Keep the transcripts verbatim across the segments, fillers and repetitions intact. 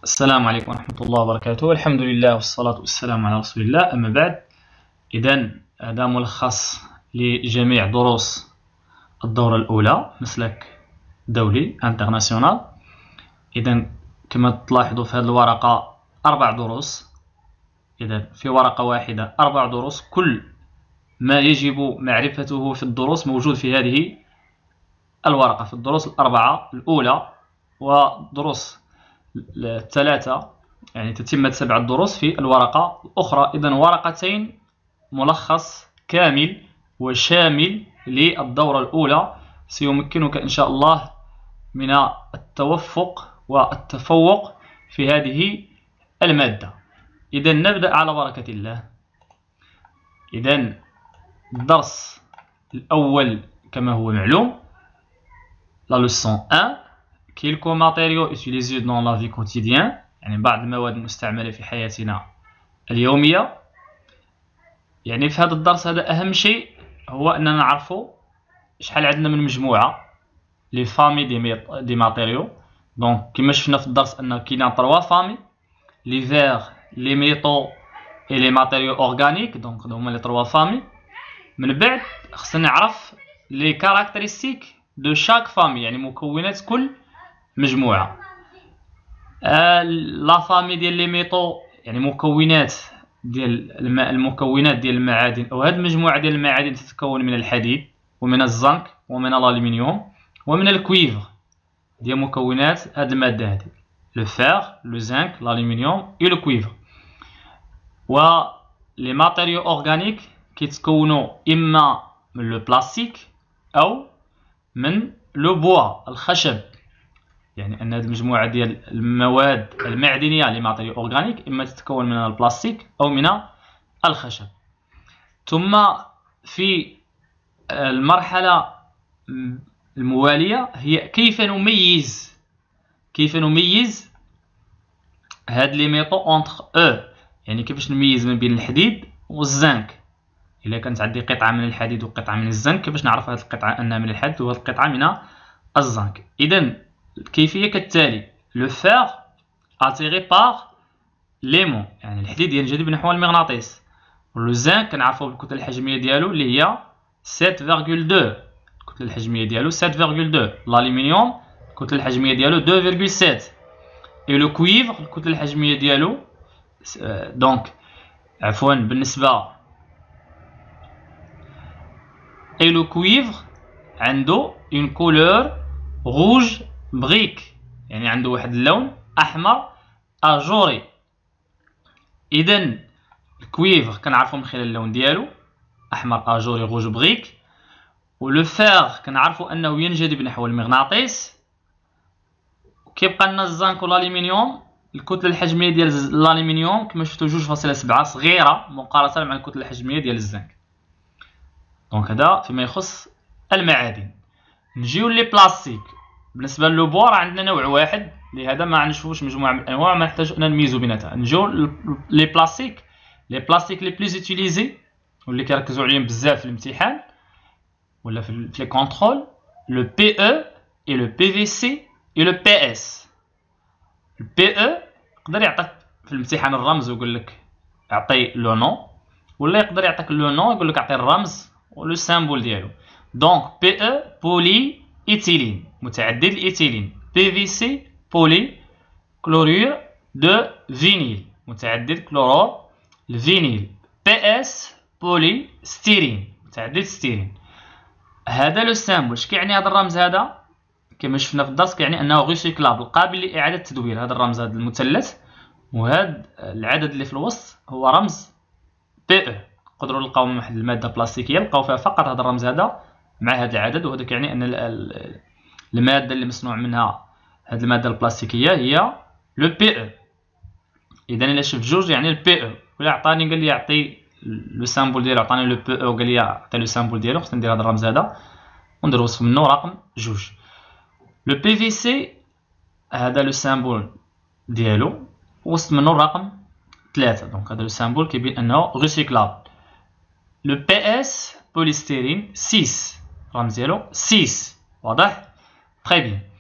السلام عليكم ورحمة الله وبركاته. الحمد لله والصلاة والسلام على رسول الله. أما بعد، إذن هذا ملخص لجميع دروس الدورة الأولى مسلك دولي انترناسيونال. إذن كما تلاحظوا في هذه الورقة أربع دروس. إذن في ورقة واحدة أربع دروس، كل ما يجب معرفته في الدروس موجود في هذه الورقة، في الدروس الأربعة الأولى ودروس الثلاثة، يعني تتمة سبع دروس في الورقة الأخرى. إذن ورقتين ملخص كامل وشامل للدورة الأولى سيمكنك إن شاء الله من التوفق والتفوق في هذه المادة. إذن نبدأ على بركة الله. إذن الدرس الأول كما هو معلوم، la leçon un، quelques matériaux utilisés dans la vie quotidienne، يعني بعض المواد المستعملة في حياتنا اليومية. يعني في هذا الدرس هذا أهم شيء هو أننا نعرفوا شحال عندنا من مجموعة لي فامي دي دي ماتيريو. دونك كما شفنا في الدرس أن كاينين تروا فامي، لي فيغ لي ميتو اي لي ماتيريو اورغانيك. دونك هما لي تروا فامي. من بعد خصنا نعرف لي كاركتيرستيك دو شاك فامي، يعني مكونات كل مجموعة. آه لا فامي ديال لي ميتو، يعني مكونات ديال الماء، المكونات ديال المعادن، او هاد المجموعة ديال المعادن تتكون من الحديد ومن الزنك ومن الالومنيوم ومن الكويفر، ديال مكونات هاد المادة هادي، لو فير لو زنك الالومنيوم اي لو كويفر. و لي ماتيريو اورغانيك كيتكونوا اما من لو بلاستيك او من لو بوا الخشب، يعني ان هذه المجموعه ديال المواد المعدنيه لي ماتيريو اورغانيك اما تتكون من البلاستيك او من الخشب. ثم في المرحله المواليه هي كيف نميز كيف نميز هاد لي ميتو اونتر او، يعني كيفاش نميز ما بين الحديد والزنك. الا كانت عندي قطعه من الحديد وقطعه من الزنك، كيفاش نعرف هاد القطعه انها من الحديد وهاد القطعه من الزنك؟ اذا الكيفيه كالتالي: لو فير اتيري بار ليمون، يعني الحديد ينجذب نحو المغناطيس. ولو زنك كنعرفوا بالكتله الحجميه ديالو اللي هي سبعة فاصلة اثنين، الكتله الحجميه ديالو سبعة فاصلة اثنين. الالومنيوم الكتله الحجميه ديالو اثنين فاصلة سبعة. اي لو كويفر الكتله الحجميه ديالو دونك عفوا بالنسبه اي لو كويفر عنده اون كولور روج بريك، يعني عنده واحد اللون احمر اجوري. اذا الكويفر كنعرفو من خلال اللون ديالو احمر اجوري روج بريك. ولو فير كنعرفو انه ينجذب نحو المغناطيس. كيبقى لنا الزنك والالومنيوم، الكتله الحجميه ديال الالومنيوم كما شفتوا جوج فاصلة سبعة، صغيره مقارنه مع الكتله الحجميه ديال الزنك. دونك هذا فيما يخص المعادن. نجيو لي بلاستيك. بالنسبه للو بوا راه عندنا نوع واحد، لهذا ما غنشوفوش مجموعه من الانواع، ما نحتاج ان نميزو بيناتها. نجيو لي بلاستيك. لي بلاستيك لي بلوز اوتيليزي واللي كيركزوا عليهم بزاف في الامتحان ولا في لي كونترول: لو بي او اي لو بي في سي اي لو بي اس. البي او يقدر يعطيك في الامتحان الرمز ويقول لك اعطي لو نون، ولا يقدر يعطيك لو نون يقول لك اعطي الرمز ولو سامبول ديالو. دونك بي او بولي ايثيلين، متعدد الايثيلين. بي في سي بولي كلورير دو فينيل، متعدد كلورور الفينيل. بي اس بولي ستيرين، متعدد ستيرين. هذا لو سامبول. اش كيعني هذا الرمز هذا؟ كما شفنا في الدرس كيعني انه ريسيكلابل، قابل لاعاده التدوير. هذا الرمز هذا المثلث وهذا العدد اللي في الوسط هو رمز بي او. نقدروا نلقاو من واحد الماده بلاستيكيه نلقاو فيها فقط هذا الرمز هذا مع هذا العدد، وهذا كيعني ان الماده اللي مصنوع منها هذه الماده البلاستيكيه هي لو بي او. اذا الا شفت جوج يعني البي او. ولا عطاني قال لي يعطي لو سامبول ديالو، عطاني لو بي او قال لي عطي لو سامبول ديالو، خصنا ندير هذا الرمز هذا وندير وصف منه رقم جوج. لو بي في سي هذا لو سامبول ديالو وسط منه الرقم ثلاثة. دونك هذا لو سامبول كيبين انه ريسيكلابل. لو بي اس بوليستيرين ستة، الرمز ديالو ستة. واضح؟ تري بيان.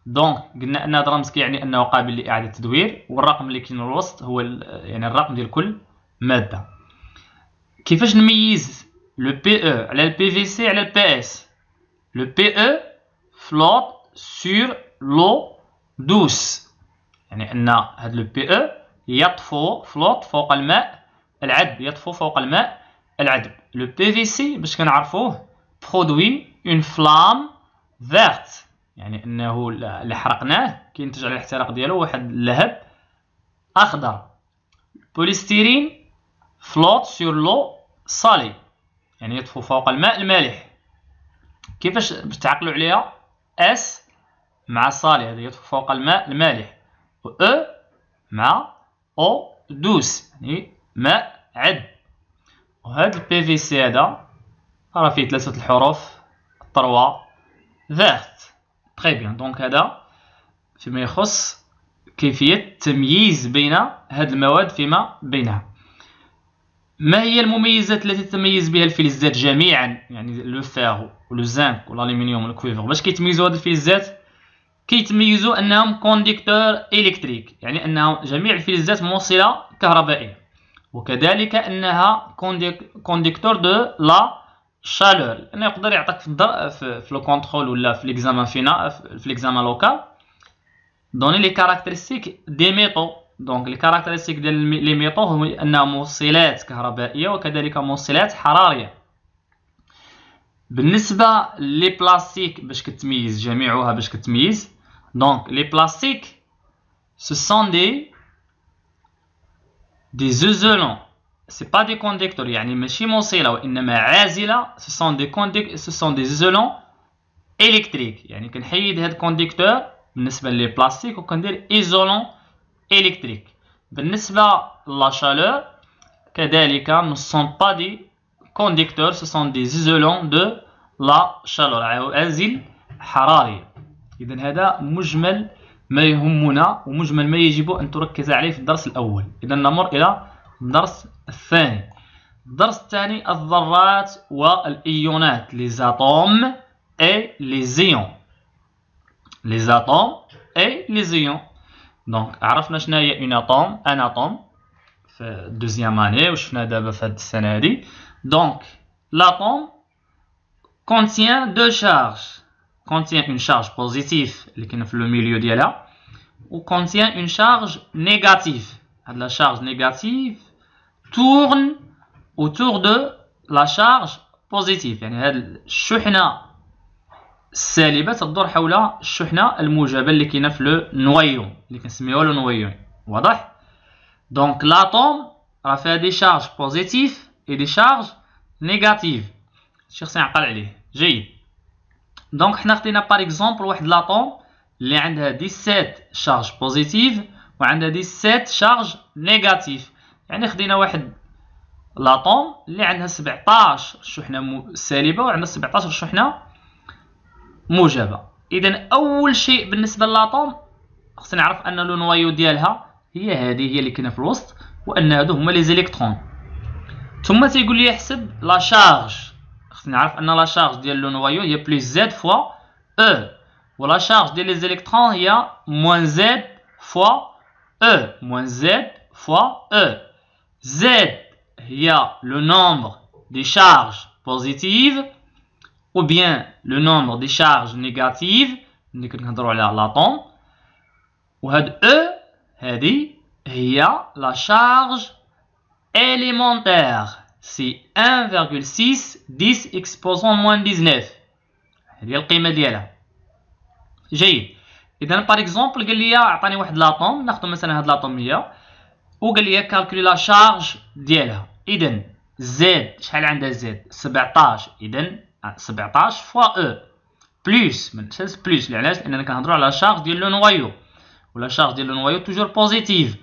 دونك قلنا ان هذا الرمز كيعني انه قابل لاعاده التدوير، والرقم اللي كاين الوسط هو يعني الرقم ديال كل ماده. كيفاش نميز لو بي او على البي في سي على البي اس؟ لو بي او فلوت سور لو دوس، يعني ان هاد لو بي او يطفو فلوت فوق الماء العذب، يطفو فوق الماء العذب. لو بي في سي باش كنعرفوه برودوي اون فلام فيرت، يعني انه اللي حرقناه كينتج على الاحتراق ديالو واحد اللهب اخضر. بوليستيرين فلوت سور لو صالي، يعني يطفو فوق الماء المالح. كيفاش باش تعقلوا عليها؟ اس مع صالي هذا يطفو فوق الماء المالح، و او مع او دوس يعني ماء عذب. وهذا البي في سي هذا راه فيه ثلاثة الحروف تروا فيرت. تري بيان. دونك هذا فيما يخص كيفية التمييز بين هذه المواد فيما بينها. ما هي المميزات التي تتميز بها الفلزات جميعا، يعني لو فير ولو زانك والالومنيوم والكويفر؟ باش كيتميزوا هاد الفلزات؟ كيتميزوا انهم كونديكتور الكتريك، يعني انهم جميع الفلزات موصله كهربائيه، وكذلك انها كونديكتور دو لا شالور، لانه يقدر يعطيك في الدر في, في لو كونترول ولا في ليكزامان فينا في ليكزامان لوكال دوني لي كاركتيرستيك دي ميتو. دونك لي كاركتيرستيك ديال لي ميتو هو انها موصلات كهربائيه وكذلك موصلات حراريه. بالنسبه لي بلاستيك باش كتميز جميعها باش كتميز، دونك لي بلاستيك ce sont des des isolants، c'est pas des conducteurs، يعني ماشي موصله وانما عازله. ce sont des conducteurs ce sont des isolants électriques، يعني كنحيد هاد الكونديكتور بالنسبه لي بلاستيك وكندير ايزولون électrique. بالنسبه لا chaleur كذلك ne sont pas des conducteurs، ce sont des isolants de la chaleur، عوازل حراريه. اذا هذا مجمل ما يهمنا ومجمل ما يجب ان تركز عليه في الدرس الاول. اذا نمر الى الدرس الثاني. الدرس الثاني الذرات والايونات، لي زاتوم اي لي زيون، لي زاتوم اي لي زيون. دونك عرفنا شنو هي اون اتوم، ان اتوم في الدوزيام اني وشفنا دابا في هاد السنه هادي. دونك l'atome contient deux charges، contient une charge positive اللي كاينه في لو ميليو ديالها، و contient une charge négative. هاد لا charge négative tourne autour de la charge positive، يعني هاد الشحنه السالبه تدور حول الشحنه الموجبه اللي كاينه في لو نويو اللي كنسميوها لو نويو. واضح؟ دونك لاتوم راه فيها دي شارج بوزيتيف اي دي شارج نيجاتيف، هادشي خصنا نعقل عليه جيد. دونك حنا خدينا باغ اكزومبل واحد لاتوم اللي عندها سبعة عشر شارج بوزيتيف وعندها سبعة شارج نيجاتيف، يعني خدينا واحد لاتوم اللي عندها سبعطاش شحنه سالبه وعندها سبعطاش شحنه موجبه. اذا اول شيء بالنسبه للاتوم خصنا نعرف ان لو نوايو ديالها هي هذه، هي اللي كاينه في الوسط، وان هادو هما لي زيليكترون. ثم تيقول لي احسب لا شارج، خصنا نعرف ان لا شارج ديال لو نوايو هي بلس زد فوا او، ولا شارج ديال لي زيليكترون هي موان زد فوا او، موان زد فوا او. زد هي لو نومبر دي شارج بوزيتيف ou bien le nombre des charges négatives اللي كنهضروا على لاتوم، وهاد او هذه هي لا شارج élémentaire، سي واحد فاصلة ستة عشرة اكسبوزون موان تسعطاش، هذه هي القيمه ديالها. جيد. اذا باغ اكزومبل قال لي عطاني واحد لاتوم، ناخذ مثلا هاد لاتوم هي، وقال لي كالكولي لا شارج ديالها. اذا زد شحال عندها زد؟ سبعطاش، اذا سبعطاش فوا او بلس ما ننساش بلس، علاش؟ لاننا كنهضروا على شارج ديال لو نوايو، ولا شارج ديال لو نوايو توجور بوزيتيف.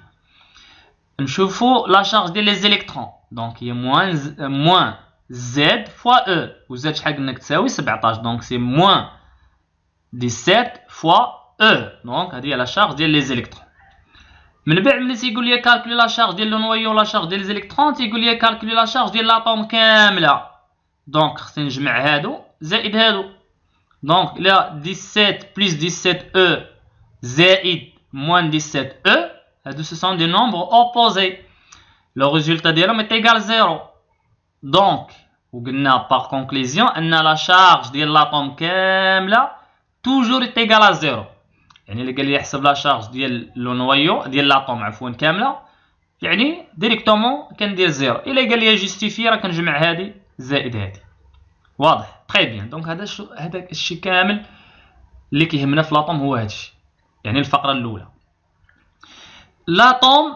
نشوفوا لا شارج ديال لي زيليكترون، دونك هي موان موان زد فوا او، وزد شحال قلنا تساوي سبعطاش، دونك سي موان سبعطاش فوا او، دونك هذه هي لا شارج ديال لي زيليكترون. من بعد ملي تيقول لي كالكولي لا شارج ديال لو نوايو ولا شارج ديال لي زيليكترون، تيقول لي كالكولي لا شارج ديال لاتوم كامله. دونك خصني نجمع هادو زائد هادو، دونك لا سبعطاش بلس سبعطاش او زائد moins dix-sept E, ce sont des nombres opposés. Le résultat ديالهم est égal à zéro. Donc, وقلنا par conclusion أن la charge ديال l'atome كاملة toujours est égal à zéro. يعني اللي قال لي يحسب لا شارج ديال لو نويو ديال لاطوم عفوا كامله، يعني ديريكتومون كندير زيرو. الا قال لي جوستيفي راه كنجمع هادي زائد هادي. واضح؟ تري بيان. دونك هذا هذا الشيء كامل اللي كيهمنا في لاطوم هو هذا الشيء، يعني الفقره الاولى. L'atome,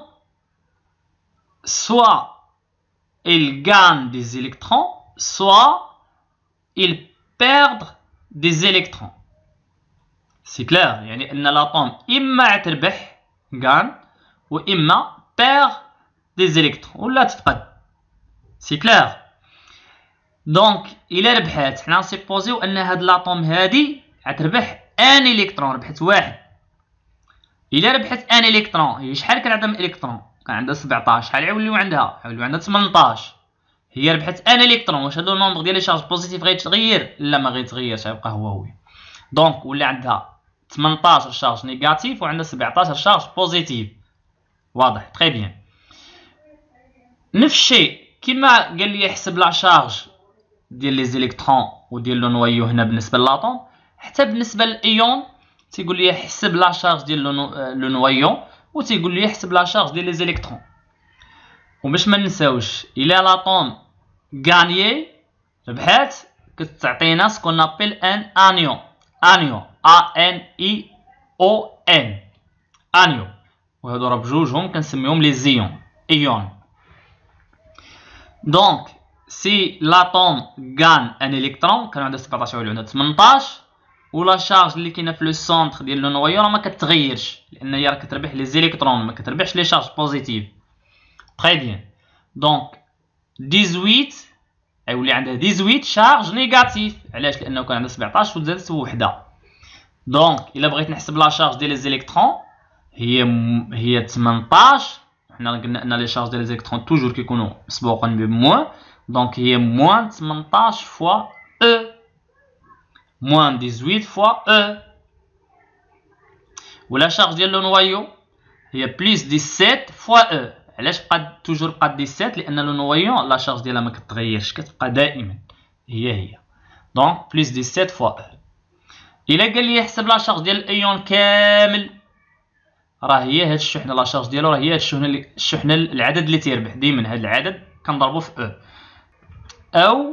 soit il gagne des électrons, soit il perd des électrons. C'est clair. يعني أن l'atome إما تربح gagne وإما perd des électrons ولا تفقد. C'est clair. donc إلا ربحات حنا نسيبوزيو أن هاد لاطوم هادي غتربح ان إلكترون، ربحت واحد. إلا ربحت ان إلكترون هي شحال كان عندها من إلكترون؟ كان عندها سبعطاش. شحال يوليو عندها؟ يوليو عندها ثمنطاش. هي ربحت ان إلكترون. واش هادو النومبر ديال لي شارج بوزيتيف غيتغير؟ لا ما غيتغيرش، غيبقى هو هو. دونك ولا عندها ثمنطاش شارج نيجاتيف وعندها سبعطاش شارج بوزيتيف. واضح؟ تري بيان. نفس الشيء كيما قال لي يحسب لا شارج ديال لي زيليكترون وديال لو نويو هنا بالنسبه للاطوم، حتى بالنسبه للايون تيقول لي يحسب لا شارج ديال لو نويو وتيقول لي يحسب لا شارج ديال لي زيليكترون. وباش ما ننساوش الا لاطوم غانيي ربحات كتعطينا سكون ابيل ان انيون. انيون ا ان اي او ان انيون، وهادو راه بجوجهم كنسميهم لي زيون ايون. دونك سي لاتوم غان ان الكترون كان عندها سبعطاش ولا عندها ثمنطاش، ولا شارج اللي كاينه في لو سونتر ديال لو نويو راه ما كتغيرش لان هي راه كتربح لي زيليكترون ما كتربحش لي شارج بوزيتيف. تري بيان. دونك ثمانية عشر غيولي عندها ثمانية عشر شارج نيجاتيف. علاش؟ لانه كان عندها سبعطاش وزادت وحده. دونك الا بغيت نحسب لا شارج ديال لي زيليكترون هي م... هي ثمنطاش. حنا قلنا ان لي شارج ديال لي زيليكترون توجور كيكونوا مسبوقين بموان. دونك هي موان ثمنطاش فوا او، موان ثمانية عشر فوا او. ولا شارج ديال لو نويو هي بليس سبعطاش فوا او. علاش بقى توجور بقى سبعطاش؟ لان لو نويو لا شارج ديالها ما كتغيرش، كتبقى دائما هي هي. دونك بليس سبعطاش فوا او. الا قال لي يحسب لا شارج ديال الايون كامل راه هي هاد الشحنه لا شارج ديالو راه هي هاد الشحنه اللي الشحنه العدد اللي تيربح ديما هاد العدد كنضربو في او، او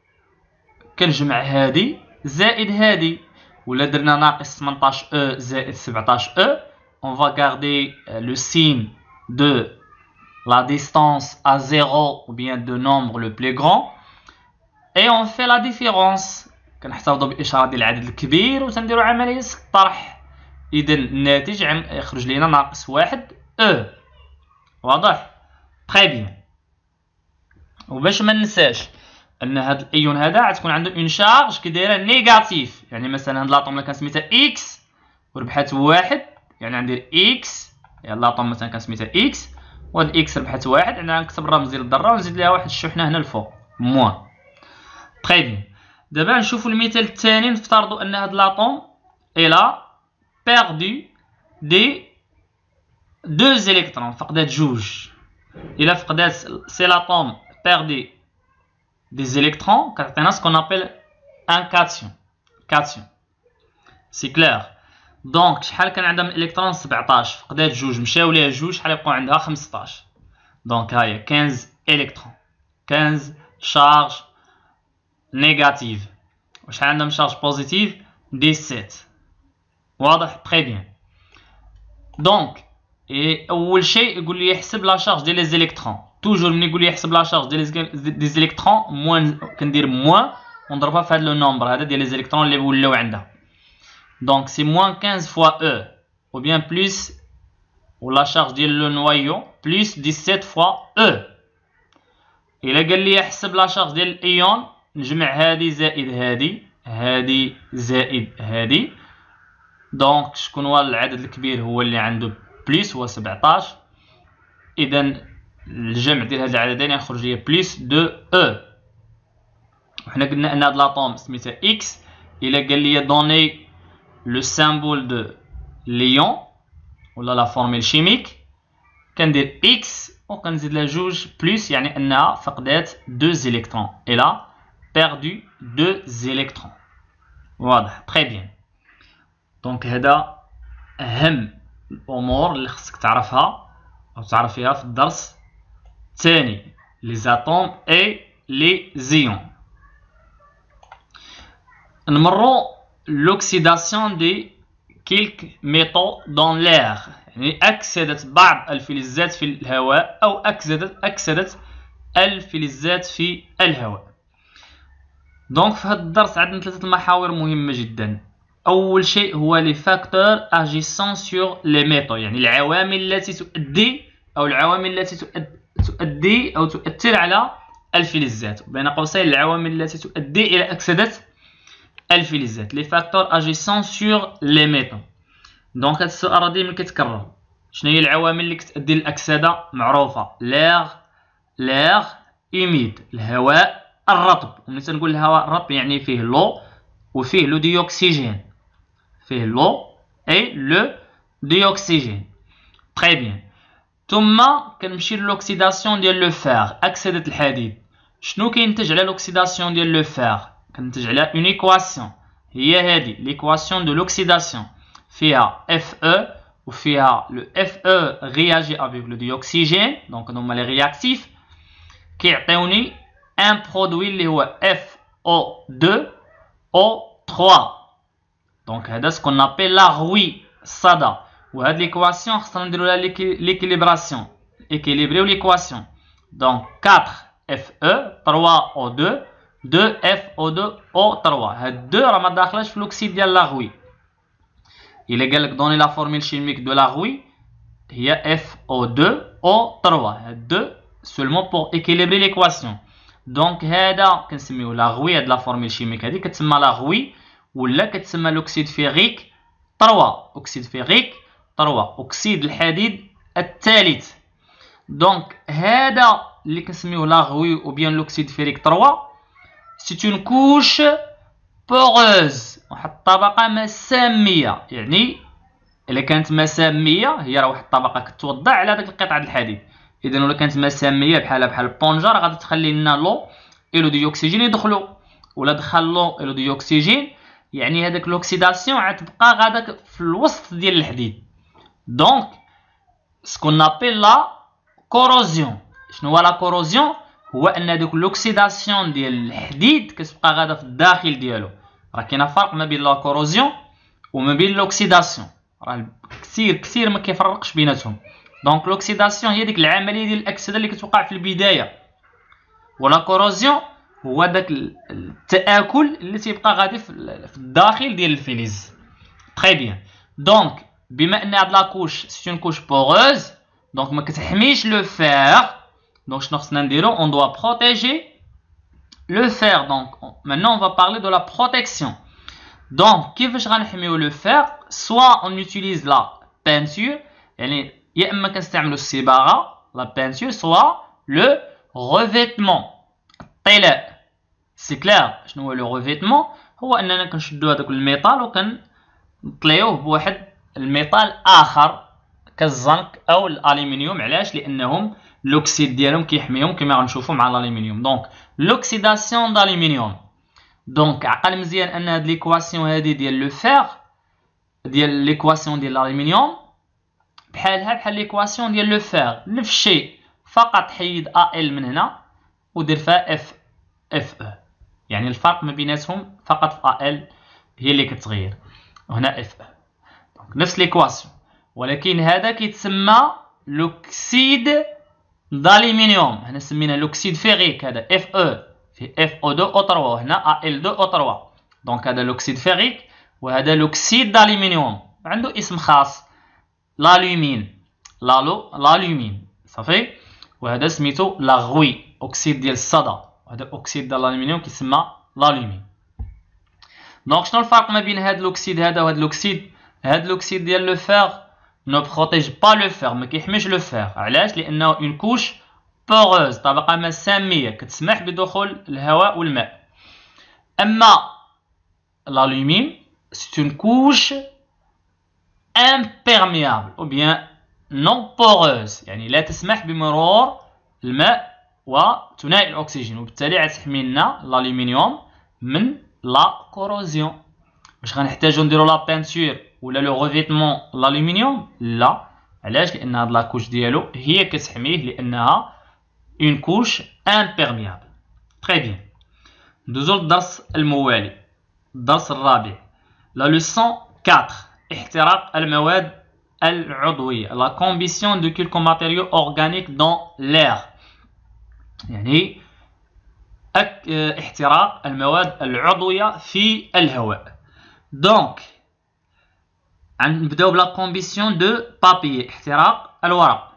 كنجمع هادي زائد هادي. ولا درنا ناقص ثمنطاش او زائد سبعطاش او on va garder le signe de la distance à zéro ou bien de nombre le plus grand et on fait la différence. كنحتفظوا باشاره ديال العدد الكبير وتنديروا عمليه الطرح. اذا الناتج يخرج لينا ناقص واحد او. واضح؟ تري بيان. وباش ما ننساش ان هاد الايون هذا غتكون عنده اون شارج كي دايره نيجاتيف. يعني مثلا هاد لاطوم اللي كنسميتها اكس وربحات واحد، يعني غندير اكس، يعني لاطوم مثلا كنسميتها اكس وهاد اكس ربحات واحد، يعني غنكتب الرمز ديال الذره ونزيد ليها واحد الشحنه هنا الفوق موان. تري بيان. دابا نشوفوا المثال الثاني. نفترضوا ان هاد لاطوم الى بيردو دي deux électrons، فقدات جوج. الى فقدات سي لاطوم بيردي des électrons كتعطينا ce qu'on appelle un cation. cation. C'est clair. دونك شحال كان عندها من الالكترون؟ سبعطاش. فقدات جوج مشاو ليها جوج، شحال يبقاو عندها؟ خمسطاش. دونك ها هي خمسطاش الكترون، خمسطاش شارج نيجاتيف. وشحال عندها من شارج بوزيتيف؟ سبعطاش. واضح؟ تري بيان. دونك اول شيء يقول لي يحسب لا شارج ديال لي زيليكترون. توجور ملي يقول لي يحسب لا شارج ديال لي زيليكترون موان كندير موان ونضربها في هذا لو نومبر هذا ديال لي زيليكترون اللي ولاو عندها. دونك سي موان خمسطاش فوا او ou bien plus ou la charge ديال لو نويو plus سبعطاش فوا او. الا قال لي يحسب لا شارج ديال الايون نجمع هادي زائد هادي، هادي زائد هادي. دونك شكون هو العدد الكبير؟ هو اللي عنده بليس هو سبعطاش. اذا الجمع ديال هاد العددين يخرج لي بليس دو او. وحنا قلنا ان هاد لاطوم سميتها اكس. الا قال لي دوني لو سامبول دو ليون ولا لا فورميل شيميك كندير اكس وكنزيد لها جوج بلس يعني انها فقدات دو زيليكترون الى بيردو دو زيليكترون. واضح تري بيان. دونك هذا اهم الامور اللي خصك تعرفها او تعرفيها في الدرس الثاني لي زاتوم اي لي زيون. نمرو l'oxydation de quelques métaux dans l'air، يعني أكسدت بعض الفلزات في الهواء أو أكسدت أكسدت الفلزات في الهواء. دونك في هذا الدرس عندنا ثلاثة محاور مهمة جدا. أول شيء هو لي فاكتور أجيسون سور لي ميتaux، يعني العوامل التي تؤدي أو العوامل التي تؤدي أو تؤثر على الفلزات، بين قوسين العوامل التي تؤدي إلى أكسدة الفلزات، لي فاكتور اجيسون سور لي ميتaux. دونك هذا السؤال راه ديما كيتكرر. شنو هي العوامل اللي كتؤدي للاكسده؟ معروفه، لير لير اوميد، الهواء الرطب. وملي تنقول الهواء الرطب يعني فيه لو وفيه لو ديوكسيجين، فيه لو اي لو ديوكسيجين. تري بيان. ثم كنمشي للوكسيداسيون ديال لو فير، اكسده الحديد. شنو كينتج على لوكسيداسيون ديال لو فير؟ كنتج على اون ايكواسيون، هي هذه ليكواسيون دو لوكسيداسيون، فيها اف او وفيها لو اف او رياجي افيك لو ديوكسيجين، دونك هما لي رياكتيف، كيعطيوني ان برودوي اللي هو اف او اثنين او ثلاثة. دونك هذا سكون نابيل لا غوي الصدى. وهاد ليكواسيون خصنا نديرو لها ليكيليبراسيون، ايكيليبريو ليكواسيون. دونك أربعة اف او ثلاثة او اثنين اثنين اف او اثنين او ثلاثة. هاد اثنين راه ما داخلاش في الاكسيد ديال لاغوي. الا قالك دوني لا فورميل شيميك دو لاغوي هي اف او اثنين او ثلاثة، هاد اثنين سولمون بور ايكيليبري ليكواسيون. دونك هذا كنسميوه لاغوي، هاد لا فورميل شيميك هادي كتسمى لاغوي ولا كتسمى لوكسيد فيغيك ثلاثة، اكسيد فيغيك ثلاثة، اكسيد الحديد الثالث. دونك هذا اللي كنسميوه لاغوي او بيان لوكسيد فيغيك ثلاثة، سي اون كوش بوغوز، واحد الطبقة مسامية. يعني إلا كانت مسامية هي راه واحد الطبقة كتوضع على داك القطعة الحديد، إذا ولا كانت مسامية بحالها بحال البونجا راه غادي تخلي لنا لو إي لو ديوكسيجين يدخلو، ولا دخل لو إي لو ديوكسيجين يعني هذاك لوكسيداسيون عتبقى غاداك في الوسط ديال الحديد. دونك سكون نابيل لا كوروزيون. شنو هو لا كوروزيون؟ هو ان دوك لوكسيداسيون ديال الحديد كتبقى غادا في الداخل ديالو. راه كاين فرق ما بين لا كوروزيون وما بين لوكسيداسيون، راه كثير كثير ما كيفرقش بيناتهم. دونك لوكسيداسيون هي ديك العمليه ديال الاكسده اللي كتوقع في البدايه، ولا كوروزيون هو داك التآكل اللي تيبقى غادي في الداخل ديال الفلز. تري بيان. دونك بما ان هاد لاكوش سي اون كوش بوغوز، دونك ما كتحميش لو فير. Donc, on doit protéger le fer. Donc, maintenant, on va parler de la protection. Donc, كيفاش غنحميو le fer؟ Soit on utilise la peinture, يعني يا إما كنستعملو الصباغة la peinture, soit le revêtement الطلاء. سي كلير. شنو هو لو ريفيتمون؟ هو أننا كنشدو هذاك الميطال وكنطليوه بواحد الميطال آخر كالزنك أو الألمنيوم. علاش؟ لأنهم l'oxyde ديالهم كيحميهم كما غنشوفوا مع الالومنيوم. دونك l'oxydation d'aluminium. دونك عقل مزيان ان هاد ليكواسيون هادي ديال لو فير ديال ليكواسيون ديال الالومنيوم بحالها بحال ليكواسيون ديال لو فير، نفس الشيء، فقط حيد ال من هنا ودير فيها اف اف او، يعني الفرق ما بيناتهم فقط في ال هي اللي كتغير، وهنا اف او. دونك نفس ليكواسيون، ولكن هذا كيتسمى لوكسيد d'aluminium. هنا سمينا لوكسيد فيغيك، هذا اف او في اف او اثنين او ثلاثة، وهنا ال اثنين او ثلاثة. دونك هذا لوكسيد فيغيك وهذا لوكسيد d'aluminium، عنده اسم خاص لالومين، لالو لالومين صافي. وهذا سميتو لاغوي، اكسيد ديال الصدى، وهذا اكسيد ديال الالومنيوم كيسمى لالومين. دونك شنو الفرق ما بين هذا الاكسيد هذا وهذا الاكسيد؟ هذا الاكسيد ديال لو فيغ ne protège pas le fer، ما كيحميش لو فير. علاش؟ لانه اون كوش بوغوز، طبقه مساميه كتسمح بدخول الهواء والماء. اما الالومين سي اون كوش imperméable ou bien non poreuse، يعني لا تسمح بمرور الماء وثنائي الأكسجين، وبالتالي غتحمي لنا الألومنيوم من لا كوروزيون. واش غنحتاجو نديرو لا بانتور ولا لو ريفيتمون الألومنيوم؟ لا. علاش؟ لأن هاد لاكوش ديالو هي كتحميه، لأنها اون كوش امبيرميابل. تري بيان. ندوزو للدرس الموالي، الدرس الرابع، لا لوسون أربعة، احتراق المواد العضوية، la combustion de quelques matériaux organiques dans l'air، يعني احتراق المواد العضوية في الهواء. دونك نبداو بلا كومبيسيون دو بابي، احتراق الورق.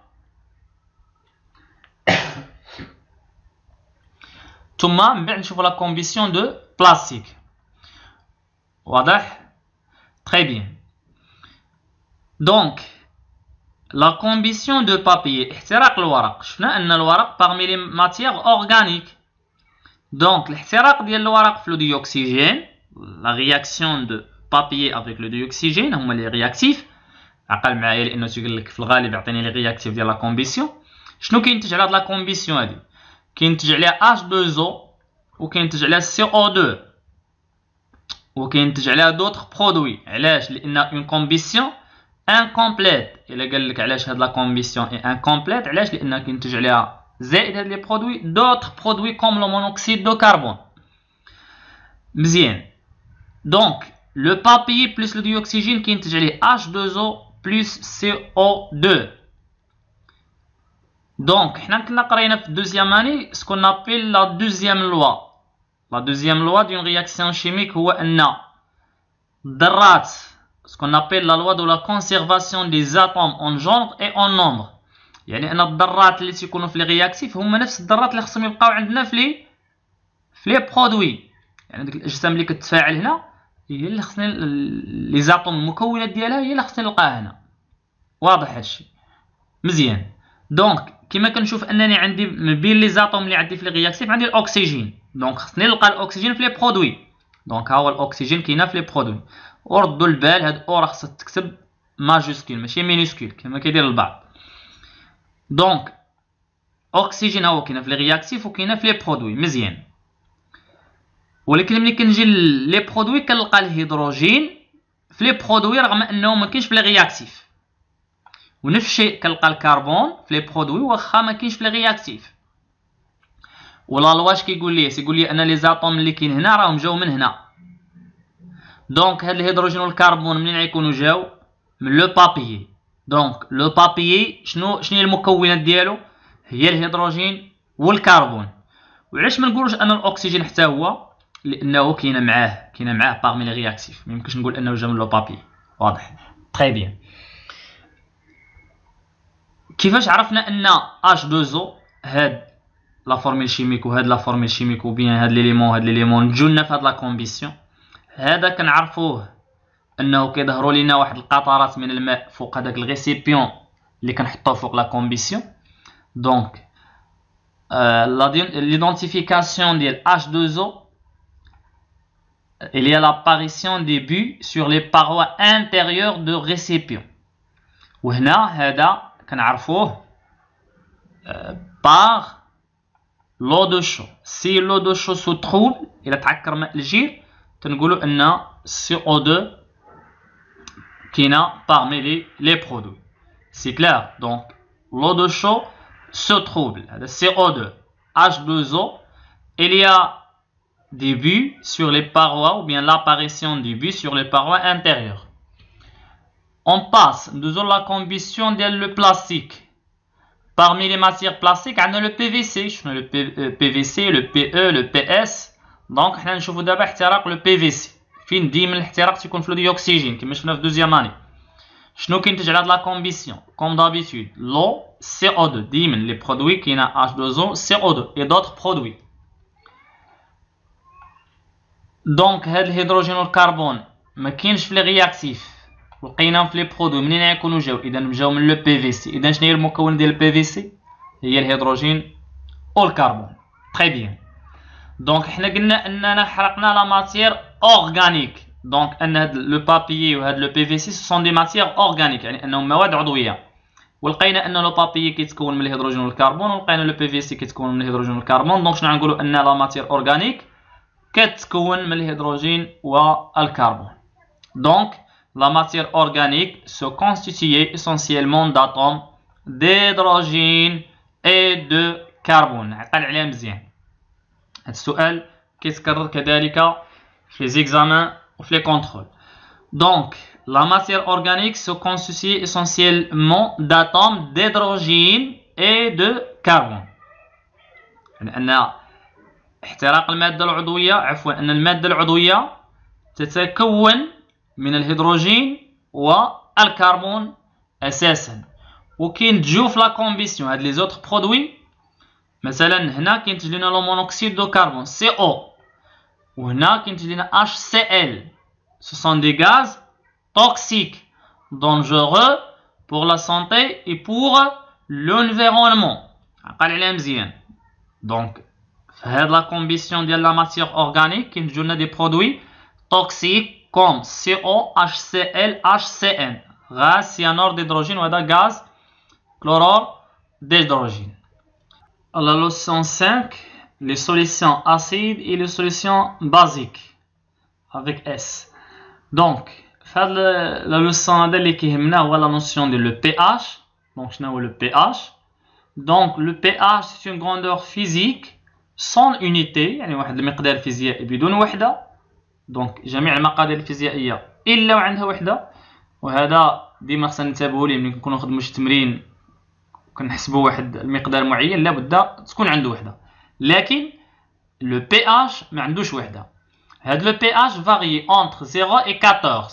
ثم من بعد نشوفو لا كومبيسيون دو بلاستيك. واضح؟ تري بيان. دونك لا كومبيسيون دو بابي، احتراق الورق، شفنا ان الورق parmi les matières organiques. دونك الاحتراق ديال الورق في لو ديوكسيجين، لا رياكسيون دو بابي افيك لو ديوكسيجين هما لي رياكتيف. عقل معايا لانه تيقول لك في الغالب يعطيني لي رياكتيف ديال لا كومبيسيون. شنو كينتج على هاد لا كومبيسيون هادي؟ كينتج عليها إتش تو أو وكينتج عليها سي أو تو وكينتج عليها دوطخ برودوي. علاش؟ لان اون كومبيسيون انكومبليت. الا قال لك علاش هاد لا كومبيسيون اي انكومبليت، علاش؟ لان كينتج عليها زائد هاد لي برودوي دوطخ برودوي كوم لو مونوكسيد دو كربون. مزيان. دونك لو بابي بلس لو ديوكسيجين كينتج عليه إتش تو أو بلس سي أو تو. دونك حنا كنا قرينا في الدوزيام اني سكون نابيل لا دوزيام لوا. لا دوزيام لوا دون رياكسيون شيميك هو ان الذرات سكون نابيل لا لوا دو لا كونسيرفاسيون دي زاتوم اون جونر اي اون نومبر، يعني ان الذرات اللي تيكونوا في لي رياكتيف هما نفس الذرات اللي خصهم يبقاو عندنا في لي في لي برودوي. يعني ديك الاجسام اللي كتفاعل هنا هي اللي خصني لي زاتوم المكونات ديالها هي اللي خصني نلقاها هنا. واضح هادشي؟ مزيان. دونك كما كنشوف انني عندي من بين لي زاتوم اللي عندي في لي رياكتيف عندي الاكسجين، دونك خصني نلقى الاكسجين في لي برودوي. دونك ها هو الاكسجين كاينه في لي برودوي. وردوا البال هاد او راه خصها تكتب ماجوسكول ماشي مينيسكول كما كيدير البعض. دونك اكسجين هو كاينه في لي رياكتيف وكاينه في لي برودوي. مزيان. ولكن ملي كنجي لي برودوي كنلقى الهيدروجين في لي برودوي رغم انه ما كاينش في لي رياكتيف، ونفس الشيء كنلقى الكربون في لي برودوي واخا ما كاينش في لي رياكتيف. ولا لواش كيقول لي سيقول لي ان لي زاتوم اللي كاين هنا راهم جاو من هنا. دونك هاد الهيدروجين والكربون منين غيكونوا جاو؟ من لو بابيي. دونك لو بابيي شنو شنو هي المكونات ديالو؟ هي الهيدروجين والكربون. وعلاش ما نقولوش ان الاكسجين حتى هو؟ لانه كاينه معاه كاينه معاه باغمي لي رياكتيف، ما يمكنش نقول انه جا من لو بابيي. واضح؟ تري بيان. كيفاش عرفنا ان إتش تو أو هاد لا فورميل شيميك وهاد لا فورميل شيميك وبيان هاد ليليمون هاد ليليمون جوا لنا في هاد لا كومبيسيون؟ هذا كنعرفوه انه كيظهروا لينا واحد القطرات من الماء فوق هذاك الغيسيبيون اللي كنحطوه فوق لا كومبيسيون. دونك l'identification ديال إتش تو أو il y a l'apparition des bulles sur les parois intérieures de récipient. وهنا هذا كنعرفوه par l'eau de chaud. si l'eau de chaud se trouble الى تعكر ماء الجير تنقولوا ان سي أو تو كاينه parmi les les produits. c'est clair. donc l'eau de chaud se trouble, هذا سي أو تو. إتش تو أو il y a des bulles sur les parois ou bien l'apparition des bulles sur les parois intérieures. On passe de la combustion de le plastique. Parmi les matières plastiques, on a le P V C. Le P V C, le P E, le P S. Donc, on va d'abord احتراق le P V C. فين ديما الاحتراق تيكون في الديوكسيجين كما شفنا في دوزيام اني. شنو كينتج على هاد لا كومبيسيون؟ كوم دابيتود لو سي أو تو. ديما لي برودوي كاينه إتش تو أو سي أو تو اي دوطخ برودوي. دونك هاد الهيدروجين والكربون ما كاينش في لي رياكتيف ولقيناهم في لي برودوي. منين غيكونوا جاو؟ اذا جاو من لو بي في سي. اذا شنو هي المكون ديال البي في سي؟ هي الهيدروجين والكربون. تري بيان. دونك حنا قلنا اننا حرقنا لا ماتير اورغانيك. دونك ان هاد لو بابيي وهاد لو بي في سي سو سون دي ماتيير اورغانيك، يعني انهم مواد عضويه. ولقينا ان لو بابيي كيتكون من الهيدروجين والكربون، ولقينا لو بي في سي كيتكون من الهيدروجين والكربون. دونك شنو غنقولوا ان لا ماتيير اورغانيك كتكون من الهيدروجين والكربون. دونك لا ماتيير اورغانيك سو كونستيتيي essentiellement d'atomes d'hydrogène et de carbone. عقل عليها مزيان، هاد السؤال كيتكرر كذلك في لي زيكزامان وفي لي كونترول. دونك la matière organique se constitue essentiellement d'atomes d'hydrogène et de carbone. يعني أن احتراق المادة العضوية عفوا أن المادة العضوية تتكون من الهيدروجين والكربون أساسا، وكينتجو في لا كومبيسيون هاد لي زوتر برودوي. مثلا هنا كينتج لنا لو مونوكسيد دو كربون سي او، وهنا كينتج لنا اش سي ال. Ce sont des gaz toxiques, dangereux pour la santé et pour l'environnement. عقل عليها مزيان. دونك في هاد لا كومبيسيون ديال لا ماتيير اورغانيك كينتجو لنا دي برودوي توكسيك كوم سي او اش سي ال اش سي ان، غاز سيانور d'hydrogène، وهذا غاز كلورور d'hydrogène. La leçon cinq, les solutions acides et les solutions basiques avec S. Donc, faire la leçon اللي كيهمنا هو la notion de le pH. Donc, شنو هو le pH? Donc, le pH c'est une grandeur physique sans unité، يعني واحد المقدار فيزيائي بدون وحدة. دونك جميع المقادير الفيزيائية إلا وعندها وحدة، وهذا ديما خصنا ننتبهوا ليه ملي نكونوا نخدموا شي تمرين كنحسبوا واحد المقدار معين لابد تكون عنده وحده. لكن لو بي اش ما عندوش وحده. هاد لو بي اش فاري انتر صفر و أربعطاش،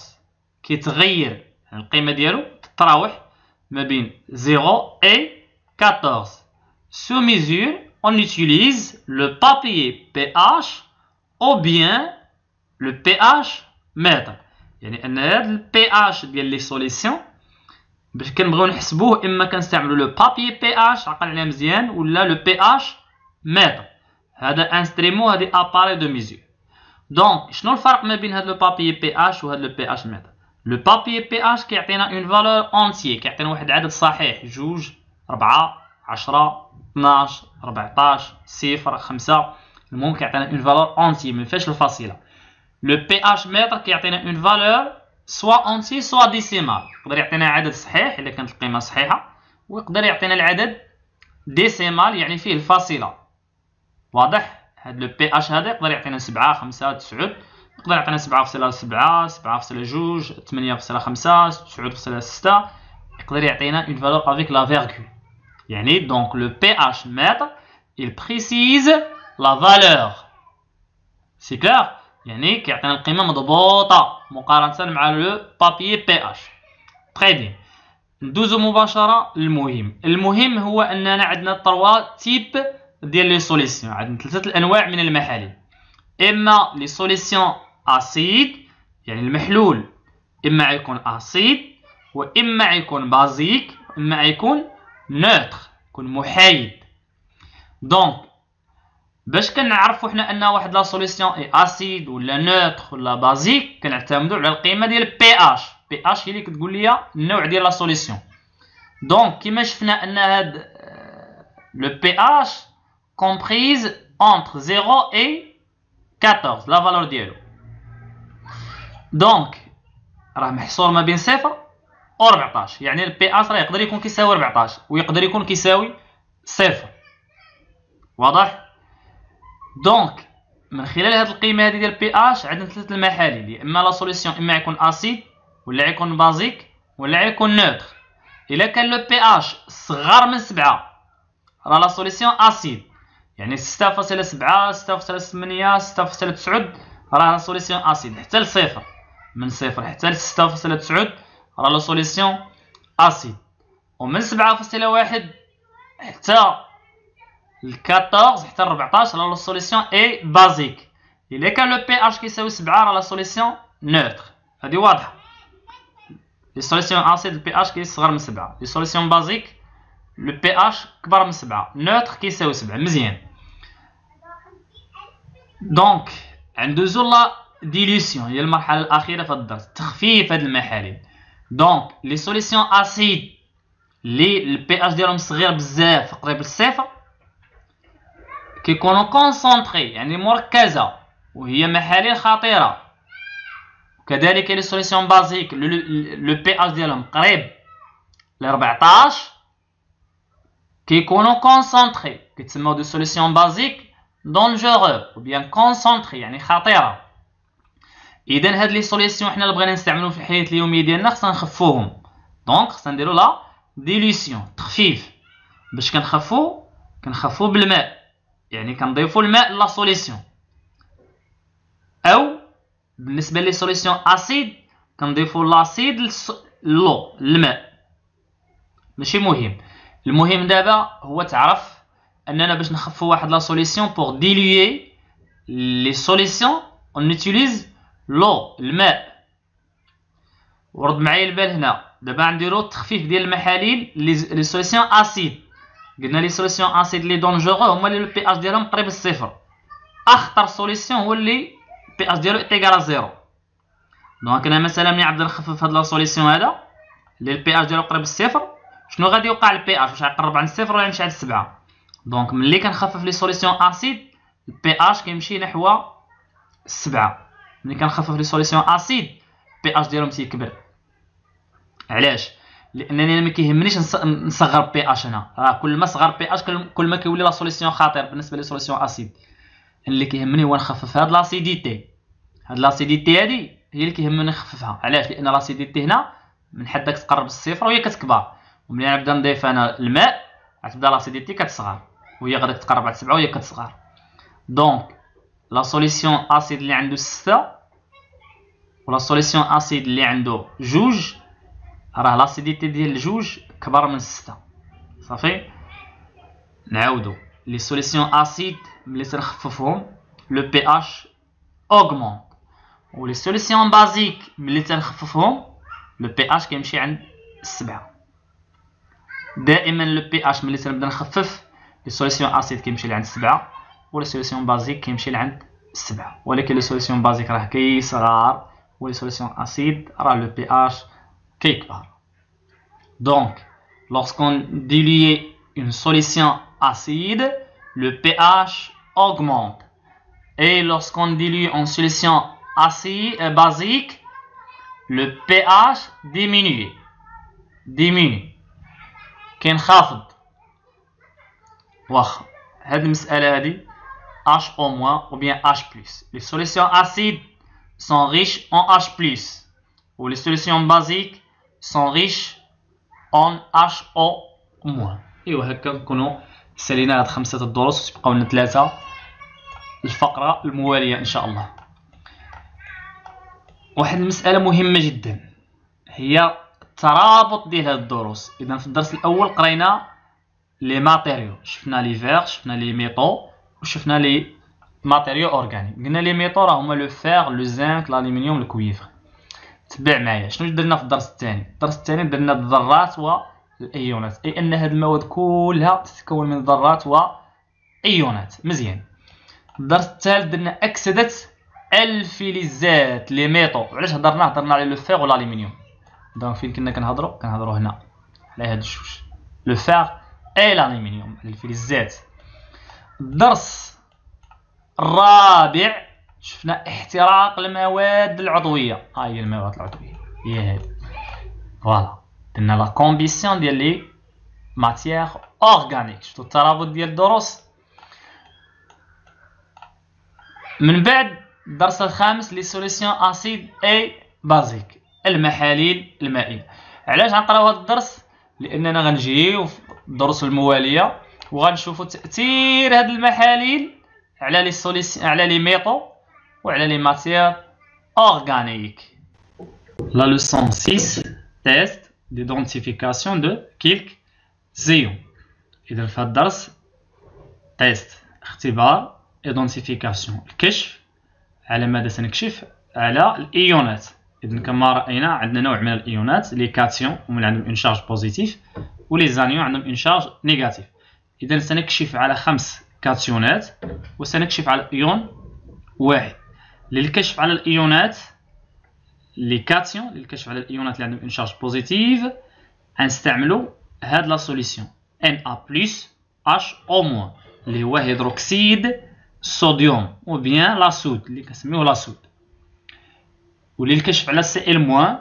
كيتغير القيمه ديالو تتراوح ما بين صفر و أربعطاش. سو ميزور اون utilise le papier pH ou bien le pH mètre. يعني ان هاد البي اش ديال لي سوليسيون باش كنبغيو نحسبوه اما كنستعملوا لو بابي بي اش عقل عليها مزيان ولا لو بي اش متر. هذا انستريمون، هذه اباري دو ميزور. دونك شنو الفرق ما بين هذا لو بابي بي اش وهذا لو بي اش متر؟ لو بابي بي اش كيعطينا اون فالور اونتيي، كيعطينا واحد العدد صحيح، جوج أربعة عشرة اثناش أربعطاش صفر خمسة، المهم كيعطينا اون فالور اونتيي ما فيهاش الفاصله. لو بي اش متر كيعطينا اون فالور سوا اونتي سوا ديسيمال، يقدر يعطينا عدد صحيح الا كانت القيمه صحيحه، ويقدر يعطينا العدد ديسيمال يعني فيه الفاصله. واضح؟ هاد لو بي اش هذا يقدر يعطينا سبعة خمسة تسعة، يقدر يعطينا سبعة فاصلة سبعة سبعة فاصلة جوج ثمانية فاصلة خمسة تسعة فاصلة ستة، يقدر يعطينا اون فالور افيك لا فيرغول. يعني دونك لو بي اش متر il précise la valeur. سي كلار؟ يعني كيعطينا القيمه مضبوطه مقارنه مع لو بابي بي اش. تري بيان. ندوزو مباشره للمهم. المهم هو اننا عندنا تروا تيب ديال لي سوليسيون، عندنا ثلاثه الانواع من المحاليل. اما لي سوليسيون اسيد يعني المحلول اما يكون اسيد واما يكون بازيك واما يكون نوتر يكون محايد. دونك باش كنعرفوا حنا ان واحد لا سوليسيون اي اسيد ولا نوتر ولا بازيك كنعتمدوا على القيمه ديال بي اش. بي اش هي اللي كتقول لي النوع ديال لا سوليسيون. دونك كيما شفنا ان هاد لو بي اش كومبريز انتر صفر و أربعطاش لا فالور ديالو. دونك راه محصور ما بين صفر و أربعطاش، يعني البي اش راه يقدر يكون كيساوي أربعطاش ويقدر يكون كيساوي صفر. واضح؟ دونك من خلال هذه القيمه هذه ديال بي اش عندنا ثلاثه المحاليل، يا اما لا سوليسيون اما يكون اسيد ولا يكون بازيك ولا يكون نوتر. الا كان لو بي اش صغر من سبعة راه لا سوليسيون اسيد، يعني ستة فاصلة سبعة ستة فاصلة ثمانية ستة فاصلة تسعة راه لا سوليسيون اسيد، حتى لصفر من صفر حتى ل ستة فاصلة تسعة راه لا سوليسيون اسيد، ومن سبعة فاصلة واحد حتى ل أربعطاش حتى ل أربعطاش راه لا سوليسيون اي بازيك. الا كان لو بي اش كيساوي سبعة راه لا سوليسيون نوتر. هذه واضحه. لي سوليسيون اسيد البي اش كيصغر من سبعة، لي سوليسيون بازيك لو بي اش كبر من سبعة، نوتر كيساوي سبعة. مزيان. دونك ندوزو لا ديليسيون هي المرحله الاخيره في الدرس، تخفيف هاد المحاليل. دونك لي سوليسيون اسيد لي البي اش ديالهم صغير بزاف قريب للصفر كيكونوا كونسونطري يعني مركزه وهي محاليل خطيره. وكذلك لي سوليسيون بازيك لو بي اش ديالهم قريب ل أربعطاش كيكونوا كونسونطري، كيتسموا دي سوليسيون بازيك دونجورو ou bien كونسونطري يعني خطيره. اذا هاد لي سوليسيون حنا اللي بغينا نستعملوهم في الحياه اليوميه ديالنا خصنا نخفوهم. دونك خصنا نديرو لا ديليسيون تخفيف. باش كنخفو كنخفو بالماء يعني كنضيفو الماء لا سوليسيون، او بالنسبه لي سوليسيون اسيد كنضيفو لاسيد لو الماء. ماشي مهم، المهم دابا هو تعرف اننا باش نخفو واحد لا سوليسيون بور ديلوي لي سوليسيون اون نوتيليز لو الماء. ورد معايا البال هنا دابا نديرو التخفيف ديال المحاليل لي سوليسيون اسيد. قلنا لي سوليسيون اسيد لي دونجورو هما اللي البي اش ديالهم قريب للصفر. اخطر سوليسيون هو اللي بي اش ديالو ايكال زيرو. دونك انا مثلا ملي نبدا نخفف هاد لا سوليسيون هذا اللي البي اش ديالو قريب للصفر، شنو غادي يوقع للبي اش؟ واش غيقرب عند الصفر ولا يمشي عند سبعة؟ دونك ملي كنخفف لي سوليسيون اسيد البي اش كيمشي نحو سبعة. ملي كنخفف لي سوليسيون اسيد البي اش ديالهم تيكبر. علاش؟ لانني ما كيهمنيش نصغر بي اش. هنا راه كل ما صغر بي اش كل ما كيولي لا سوليسيون خطير بالنسبه لي سوليسيون اسيد. اللي كيهمني هو نخفف هاد لاسيديتي. هاد لاسيديتي هادي هي اللي كيهمني نخففها. علاش؟ لان لاسيديتي هنا من حدك تقرب للصفر وهي كتكبر، وملي نبدا نضيف انا الماء غتبدا لاسيديتي كتصغر وهي غادي تقرب على سبعة وهي كتصغر. دونك لا سوليسيون اسيد اللي عنده ستة ولا سوليسيون اسيد اللي عنده جوج راه لاسيديتي ديال الجوج كبر من ستة. صافي نعاودو لي سوليسيون اسيد ملي تنخففهم لو بي اش اوغمونت، و لي سوليسيون بازيك ملي تنخففهم لو بي اش كيمشي عند سبعة. دائما لو بي اش ملي تنبدا نخفف لي سوليسيون اسيد كيمشي لعند سبعة و لي سوليسيون بازيك كيمشي لعند سبعة. ولكن لي سوليسيون بازيك راه كيصغر و لي سوليسيون اسيد راه لو بي اش كيكبر. دونك lorsqu'on dilue une solution acide, le pH augmente. Et lorsqu'on dilue une solution acide, euh, basique, le pH diminue. diminue. كينخفض. واخا هاد المسألة هادي H au moins ou bien H plus. Les solutions acides sont riches en H plus ou les solutions basiques sont riches en H O moins. ايوا هكا نكونوا سالينا هاد خمسة الدروس وتبقاو لنا ثلاثة الفقرة الموالية ان شاء الله. واحد المسألة مهمة جدا هي الترابط ديال هاد الدروس. اذا في الدرس الاول قرينا لي ماتيريو، شفنا لي فيغ، شفنا لي ميطو وشفنا لي ماتيريو اورغانيك. قلنا لي ميطو راه هما لو فيغ، لو زنك، الالومنيوم، الكويفر. تبع معايا شنو درنا في الدرس الثاني. الدرس الثاني درنا الذرات والايونات، اي ان هاد المواد كلها تتكون من ذرات وايونات. مزيان. الدرس الثالث درنا اكسده الفلزات لي ميطو. علاش هضرنا هضرنا على لو فيغ والالومنيوم. دونك فين كنا كنهضروا كنهضروا هنا على هاد الجوج لو فيغ اي الالومنيوم على الفلزات. الدرس الرابع شفنا احتراق المواد العضويه. ها هي المواد العضويه هي هادي فوالا. درنا لا كومبيسيون ديال لي ماتيير اورغانيك. شفتوا الترابط ديال الدروس. من بعد الدرس الخامس لي سوليسيون اسيد اي بازيك، المحاليل المائيه. علاش غنقراو هذا الدرس؟ لاننا غنجيو في الدروس المواليه وغنشوفوا تاثير هاد المحاليل على لي سوليسيون على لي ميطو وعلى لي ماتيير اورغانيك. La leçon six, test d'identification de quelques ions. إذا في هذا الدرس تيست اختبار identification الكشف على ماذا سنكشف على الإيونات. إذا كما رأينا عندنا نوع من الإيونات لي كاتيون هما اللي عندهم اون شارج بوزيتيف ولي زانيون عندهم اون شارج نيجاتيف. إذا سنكشف على خمس كاتيونات وسنكشف على إيون واحد. للكشف على الإيونات لي كاتيون للكشف على الإيونات اللي عندهم اون شارج بوزيتيف غنستعملوا هاد لا سوليسيون ان ا بلس اش او موان اللي هو هيدروكسيد الصوديوم و بيان لا سود اللي كنسميوه لا سود. وللكشف على سي ال موان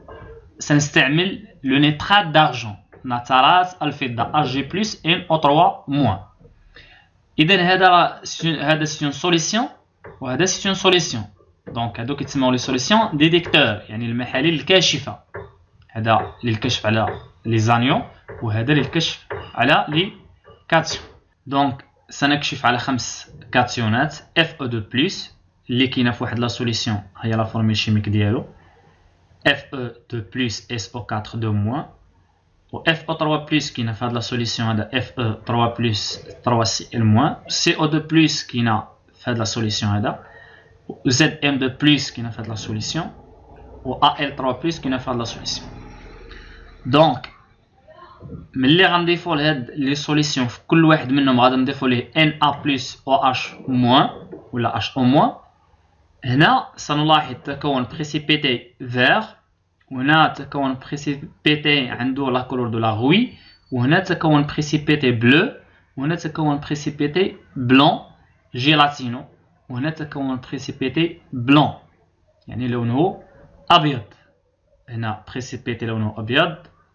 سنستعمل لو نيترات دارجون نترات الفضة اش جي بلس ان او ثلاثة موان. اذا هذا هذا سي اون سوليسيون وهذا سي اون سوليسيون. دونك هادو كيتسموا لي سوليسيون ديتيكتور يعني المحاليل الكاشفه. هذا للكشف على لي زانيون وهذا للكشف على لي كاتيون. دونك سنكشف على خمس كاتيونات اف او اثنين بلس اللي كاينه في واحد لا سوليسيون هي لا فورميل شيميك ديالو اف او اثنين بلس اس او أربعة اثنين موان و اف او ثلاثة بلس كاينه في هاد لا سوليسيون هذا اف او ثلاثة بلس ثلاثة سي ال موان سي او اثنين بلس كاينه في هاد لا سوليسيون هذا و زد ام اثنين بلس كاينه في هاد لا سوليسيون و ا ال ثلاثة بلس كاينه في هاد لا سوليسيون. دونك ملي غنضيفو لهاد لي سوليسيون في كل واحد منهم غادي نضيفو ليه ان ا بلس او اش موان ولا اش او موان. هنا سنلاحظ تكون بريسيبيتي فير وهنا تكون بريسيبيتي عنده لا كولور دو لا غوي وهنا تكون بريسيبيتي بلو وهنا تكون بريسيبيتي بلون جيلاتينو وهنا تكون بريسيبيتي بلون يعني لونه ابيض. هنا بريسيبيتي لونه ابيض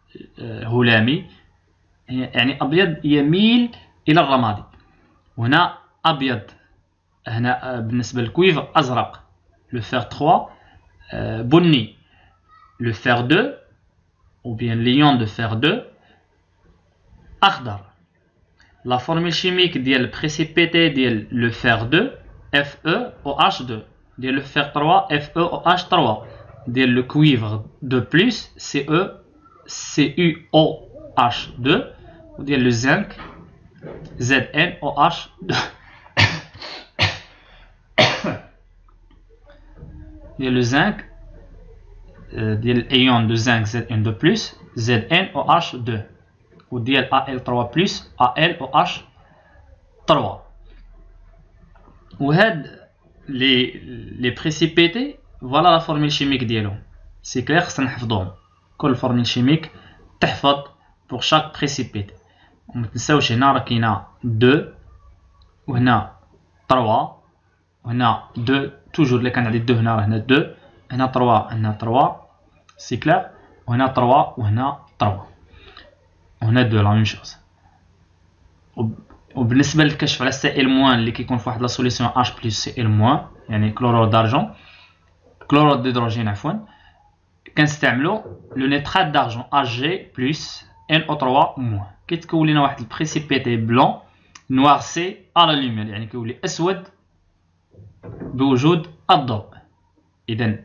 هلامي يعني ابيض يميل الى الرمادي وهنا ابيض. هنا بالنسبه للكويفر ازرق لو فير ثلاثة بني لو فير اثنين ou bien l'ion de fer deux اخضر. لا فورميل شيميك ديال البريسيبيتي ديال لو فير اثنين اف او او اش اثنين ديال لو فير ثلاثة اف او او اش ثلاثة ديال لو كويفر اثنين بلس سي او سي يو او اش اثنين وديال لو زنك زد ان او اش اثنين ديال لو زنك ديال الايون دو زنك زد ان اثنين بلس زد ان او اش اثنين وديال ا ال ثلاثة بلس ا ال او اش ثلاثة. وهاد لي لي بريسيبيتي فوالا لا فورميل شيميك ديالهم سي كلير خصنا نحفظوهم. كل فورميل شيميك تحفظ بوغ شاك بريسيبيتي وما تنساوش هنا راه كاينه اثنين وهنا ثلاثة وهنا اثنين توجور اللي كان عندي اثنين هنا راه هنا اثنين هنا ثلاثة هنا ثلاثة سي كلير وهنا ثلاثة وهنا ثلاثة وهنا اثنين لا ميم شوز. وبالنسبه للكشف على سي ال موان اللي كيكون في واحد لا سوليسيون اش بلس سي ال موان يعني كلورور دارجون كلورور ديدروجين عفوا كنستعملوا لو نيترات دارجون اش جي بلس ان او ثلاثة موان كيتكون لنا واحد البريسيبيتي بلون نوار سي على لوميير يعني كيولي اسود بوجود الضوء. اذا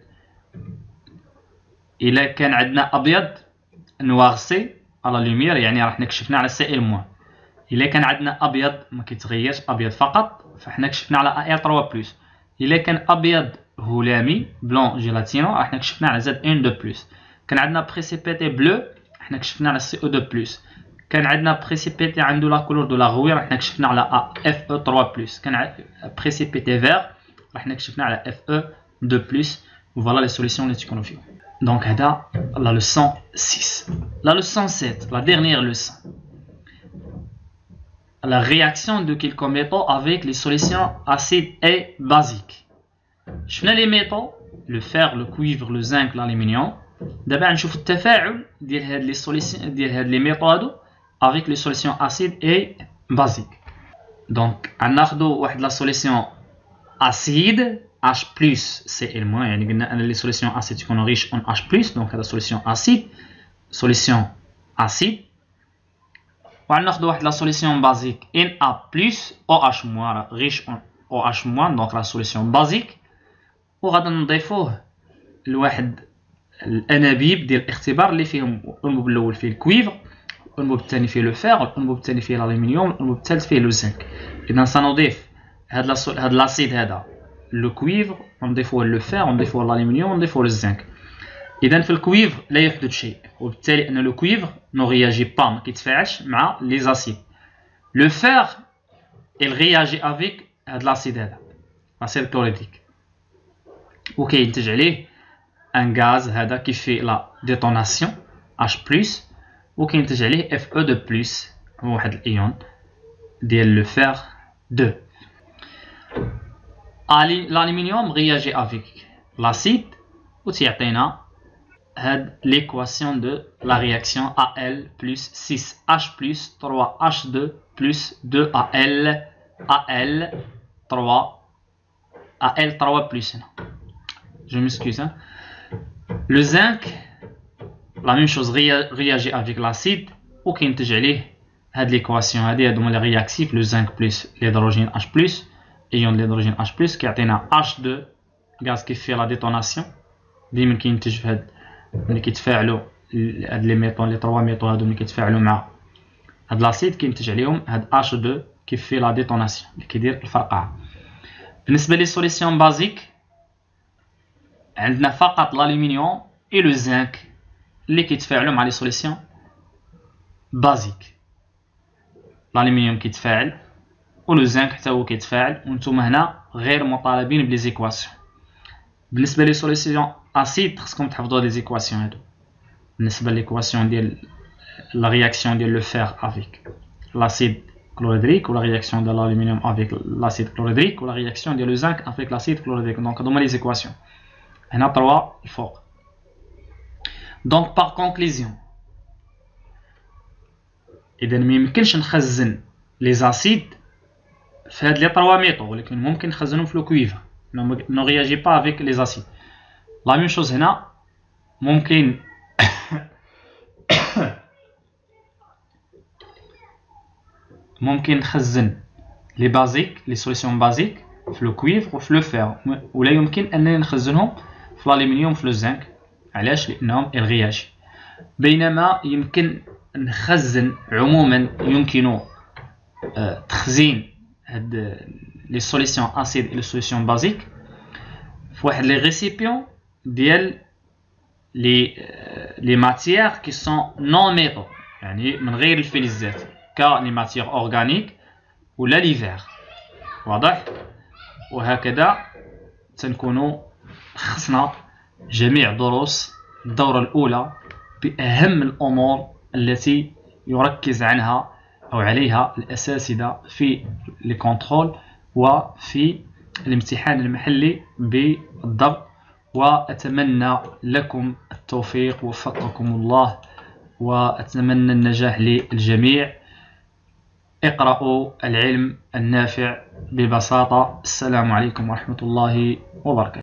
الا كان عندنا ابيض نوار سي على لوميير يعني راه حنا كشفنا على سي ال موان. الا كان عندنا ابيض ما كيتغيرش ابيض فقط فحنا كشفنا على ا ال ثلاثة بلس. الا كان ابيض هلامي بلون جيلاتينو راه حنا كشفنا على زد ان اثنين بلس. كان عندنا بريسيبيتي بلو حنا كشفنا على سي او اثنين بلس. كان عندنا بريسيبيتي عنده لا كولور دو لا غوي راه حنا كشفنا على اف او ثلاثة بلس. كان بريسيبيتي فير راه حنا كشفنا على اف او اثنين بلس. وفوالا لي سوليسيون اللي تكونوا فيهم. دونك هذا لا لوسون ستة. لا لوسون سبعة لا ديرنيير لوسون la réaction de quelques métaux avec les solutions acides et basiques. شفنا لي ميتaux le fer le cuivre le zinc l'aluminium. دابا نشوف التفاعل ديال هاد لي سوليسيون ديال هاد لي ميتaux هادو avec les solutions acides et basiques. دونك غناخدو واحد لا سوليسيون acide H plus C L moins يعني قلنا ان لي سوليسيون acide تكونوا ريش en H plus donc هذا سوليسيون acide solution acide. وغناخدو واحد لا سوليسيون بازيك ان ا بلس او اش موان ريش اون او اش موان دونك لا سوليسيون بازيك. وغادي نضيفوه لواحد الانابيب ديال الاختبار اللي فيهم الانبوب الاول فيه الكويفر والانبوب الثاني فيه لو فير والانبوب الثاني فيه الالومنيوم والانبوب الثالث فيه لو زنك. اذا سنضيف هاد لا هاد لاسيد هذا لو كويفر ونضيفوه لو فير ونضيفوه الالومنيوم ونضيفوه للزنك. اذا في الكويفر لا يحدث شيء وبالتالي ان لو كويفر نو رياجي با ما كيتفاعلش مع لي زاسيد. لو فير il réagit avec هاد لاسيد هذا لاسيد كلوريديك وكينتج عليه ان غاز هذا كيفي لا ديتوناسيون H بلس، وكينتج عليه اف او دو بلس، هو واحد الايون ديال لو فير deux. الالومنيوم رياجي افيك لاسيد وتيعطينا هاد ليكواسيون دو لا رياكسيون Al plus six H plus trois H deux plus deux Al Al trois Al trois plus هنا. Je m'excuse hein. Le zinc la même chose réagit avec l'acide وكينتج عليه هاد ليكواسيون هادي هادو هما لي رياكتيف. لو زنك بلس l'hydrogène H plus ايون l'hydrogène H plus كيعطينا H deux غاز كيفي لا ديتوناسيون. ديما كينتج في هاد ملي كيتفاعلوا هاد لي ميتون لي تروا ميتون هادو ملي كيتفاعلوا مع هاد لاسيد كينتج عليهم هاد H deux كيفي لا ديتوناسيون اللي كيدير الفرقعه. بالنسبه لي سوليسيون بازيك عندنا فقط الالومنيوم اي لو زنك اللي كيتفاعلوا مع لي سوليسيون بازيك. الالومنيوم كيتفاعل ولو زنك حتى هو كيتفاعل، وانتم هنا غير مطالبين بلي زيكواسيون. بالنسبه لي سوليسيون اسيد خصكم تحفظوا لي زيكواسيون هادو. بالنسبه ليكواسيون ديال لا رياكسيون ديال لو فير افيك لاسيد chlorhydrique ولا رياكسيون ديال الالومنيوم افيك لاسيد chlorhydrique ولا رياكسيون ديال لو زنك افيك لاسيد chlorhydrique. دونك هادو هما لي زيكواسيون هنا ثلاثة الفوق. دونك باغ كونكليزيون اذا ميمكنش نخزن لي زاسيد في هاد لي ثلاثة ميتو، ولكن ممكن نخزنهم في لو كويفر. نو رياجي با افيك لي زاسيد. لا ميم شوز هنا ممكن ممكن نخزن لي بازيك لي سوليسيون بازيك في لو كويفر وفي لو فير، ولا يمكن انني نخزنهم في الالومنيوم في لو زنك. علاش؟ لانهم الغياجي. بينما يمكن نخزن عموما يمكن تخزين هاد لي سوليسيون اسيد اي لي سوليسيون بازيك في واحد لي ريسيبيون ديال لي لي ماتيير كي سون نون ميتو، يعني من غير الفلزات كا لي ماتيير اورغانيك ولا لي فيغ. واضح؟ وهكذا تنكونوا خصنا جميع دروس الدورة الأولى بأهم الأمور التي يركز عنها أو عليها الأساتذة في الكنترول وفي الامتحان المحلي بالضبط. وأتمنى لكم التوفيق ووفقكم الله، وأتمنى النجاح للجميع. اقرأوا العلم النافع ببساطة. السلام عليكم ورحمة الله وبركاته.